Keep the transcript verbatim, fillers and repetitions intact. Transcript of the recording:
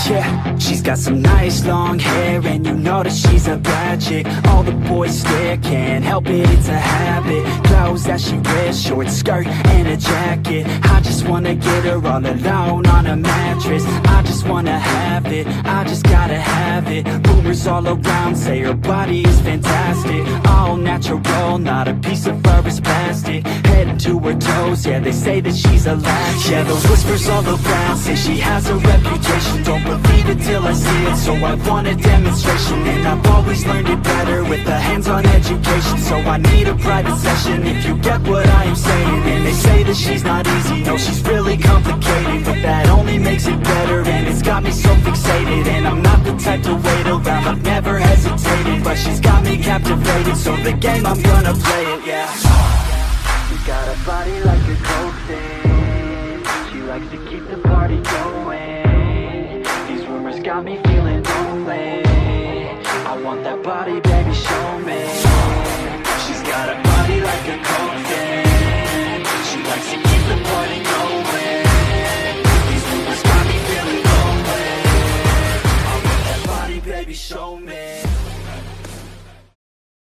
Yeah, she's got some nice long hair, and you know that she's a bad chick. All the boys stare, can't help it, it's a habit. Clothes that she wears, short skirt and a jacket. I just wanna get her all alone on a mattress. I just wanna have it, I just gotta have it. Rumors all around say her body is fantastic. All natural, not a piece of fur is plastic. Head to her toes, yeah, they say that she's a latch. Yeah, the whispers all around say she has a reputation. Don't believe it till I see it, so I want a demonstration. And I've always learned it better with a hands-on education. So I need a private session, if you get what I am saying. And they say that she's not easy, no, she's really complicated. But that only makes it better, and it's got me so fixated. And I'm not the type to wait around, I've never hesitated. But she's got me captivated, so the game, I'm gonna play it, yeah. She got a body like a coke thing. She likes to keep the party going. Rumors got me feeling lonely. I want that body, baby, show me. She's got a body like a cold